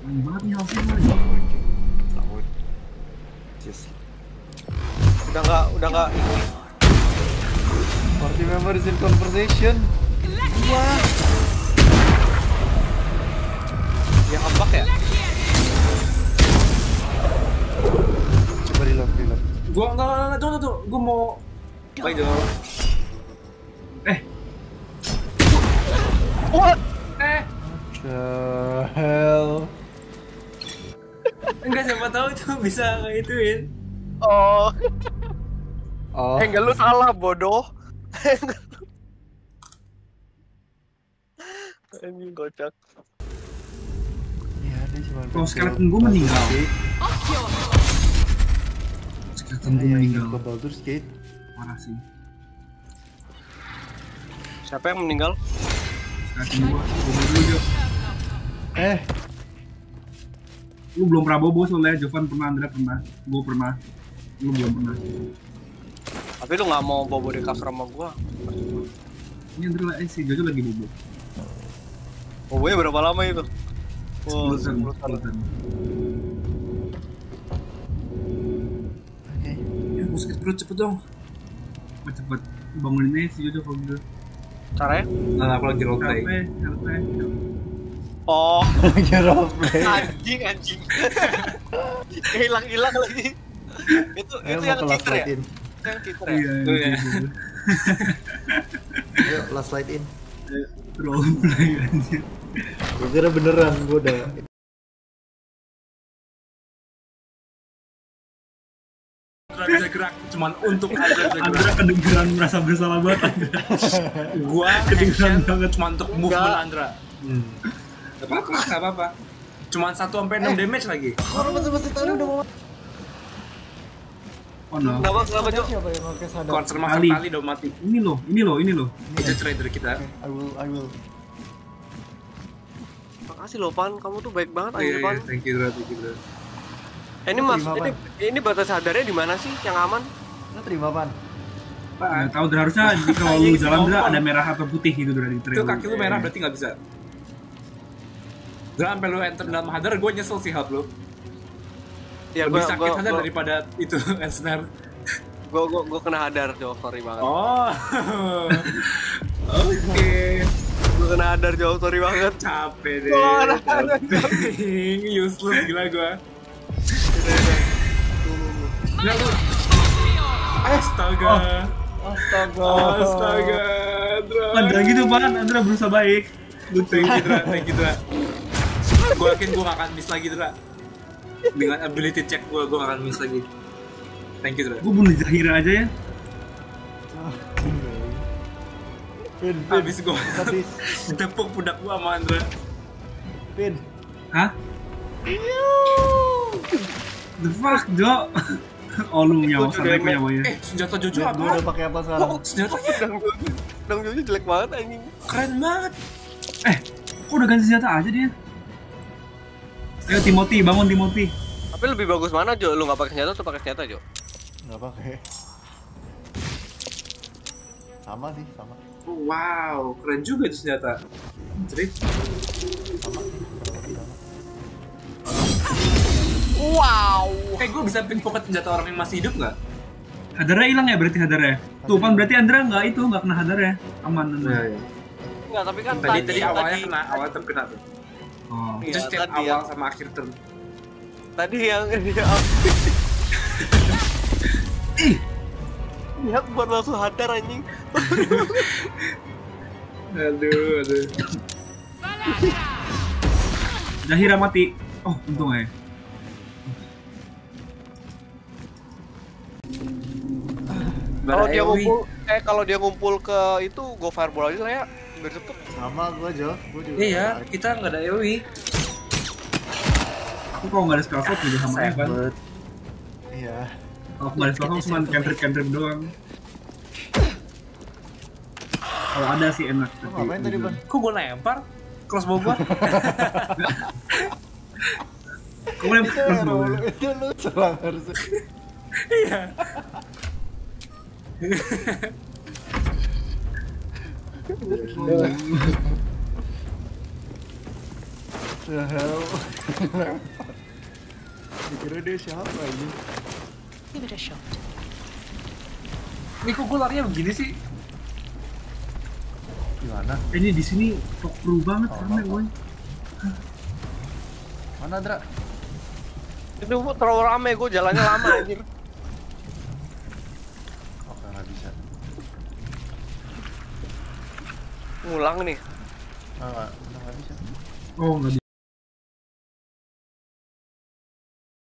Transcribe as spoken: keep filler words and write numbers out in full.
banget nih harusnya. Lawan. Just. Udah nggak, udah nggak. Party members in conversation. Wah. Yang ambak ya? Coba reload, reload. Gua enggak enggak enggak tuh tuh, gua mau baik dong. Eh. What? Eh. The hell. Enggak, siapa tahu itu bisa ngituin. Oh. Oh. Eh enggak, lu salah bodoh. Anjing kocak. Iya, dia cuma. Kalau skeleton gua meninggal. Skeleton gua meninggal. Ke Baldur's Gate. Parah sih. Siapa yang meninggal? Skeleton gua, gua dulu Jo. Eh, Lu belum pernah bobo soalnya, Jovan pernah, Andra pernah, gua pernah. Lu belum pernah. Tapi lu nggak mau bobo di kasur sama gua. Ini Andra, eh si Jojo lagi bobo. Bobonya berapa lama itu? sepuluh Wow, tahun, sepuluh sepuluh tahun. oke. Ya, gua sakit perut cepet dong. Cepet cepet bangunin aja si Jojo kalau gitu. Caranya? Nah, aku lagi roleplay. Roleplay, Oh, Lagi roleplay. anjing anjing. Hilang-hilang lagi. Itu Ayo itu mau yang ke last cheater ya? light in. Itu yang cheater ya? Iya, Itu ya. Ayo last light in. Roleplay anjir. Gue kira beneran, gue udah. Andra bisa gerak, cuman untuk Andra bisa gerak. Andra kedengeran merasa bersalah banget Andra. Gua kedengeran banget cuma untuk movement Andra. Hmm. Gak apa-apa, gak apa-apa. Cuman satu sampai enam damage lagi. Orang masih tadi udah mau. Oh no. Kenapa kenapa Jo? Siapa yang pakai sadar? Konser master kali udah mati. Ini loh, ini loh, ini loh. Itu trader kita. I will, I will. Makasih loh Pan, kamu tuh baik banget Oh, iya, anjir Pan. iya, thank you, bro, thank you, bro. Eh, ini mas, Terima, ini, ini batas sadarnya di mana sih yang aman? Lo terima pan? Nggak tahu, Dra, harusnya di- kalau lu jalan Dra ada merah atau putih gitu Dra di trail. Itu kaki lu merah berarti nggak bisa. Jangan sampai lu enter dalam hadar, gue nyesel sih help lu. Ya Lebih gua sakit gua, hadar gua, daripada itu Ensnare. gua, gua, gua kena hadar Jo, sorry banget. Oh, oke. Gua kena hadar Jo, sorry banget. Capek deh. Oh, ada- ada- Capek. Useless gila gua. Nggak lu. Astaga. Astaga. Astaga. Dra. Andra gitu Pan, Andra berusaha baik. Lu thank you Dra, thank you Dra. Gue yakin gue gak akan miss lagi Dra. Dengan ability check gue, gue gak akan miss lagi. Thank you Dra. Gue bunuh Zahira aja ya. Pin, pin. Habis gue Tadi, ditepuk pundak gue sama Andra. pin. Hah? The fuck, Jo? Oh lu nyawa, sampai aku nyawa ya. Eh, senjata Jojo Gue apa? udah pakai apa sekarang? Oh, senjatanya Dang Jojo, Dang Jojo jelek banget anjing. keren banget. Eh, kok udah ganti senjata aja dia? Ayo Timothy, bangun Timothy. Tapi lebih bagus mana Jo? Lu nggak pakai senjata atau pakai senjata Jo? Nggak pakai. Sama sih, sama. Oh, wow, keren juga itu senjata. Jadi, Sama sih, kurang lebih sama. Wow. eh gue bisa pickpocket senjata orang yang masih hidup nggak? Hadarnya hilang ya berarti hadarnya. Tuh Pan, berarti Andra nggak itu, nggak kena hadarnya. Aman Andra. Enggak, tapi kan Tadi tadi awalnya kena, awalnya terkena tuh. Oh. Iya, Itu setiap tadi awal ya. sama akhir turn. Tadi yang lihat buat langsung hadar anjing. Aduh, aduh. Zahira mati. Oh, untung aja. Kalau dia ngumpul, eh kalau dia ngumpul ke itu go fireball aja lah ya, biar cepet. Sama gue Jo, gue juga. Iya, tertarik. kita nggak ada A O E. Aku kalau nggak ada spell slot juga sama ya Pan. But, iya. Kalau nggak ada spell slot cuma cantrip-cantrip doang. Kalau ada sih enak. Lo ngapain tadi Pan? Kok gue lempar? Crossbow gue? Kau lempar Itu terus yang bawah. lu- itu lu serang harusnya. Iya. The hell? Dikira dia siapa ini? Give it a shot. Ini kok gue larinya begini sih? Gimana? Ini di sini kok seru banget Oh, rame, oh, oh. woy. Mana Dra? Itu gua terlalu rame, gue jalannya lama anjir. Oke nggak bisa. Ngulang nih. Ah, nggak nggak bisa. Oh, nggak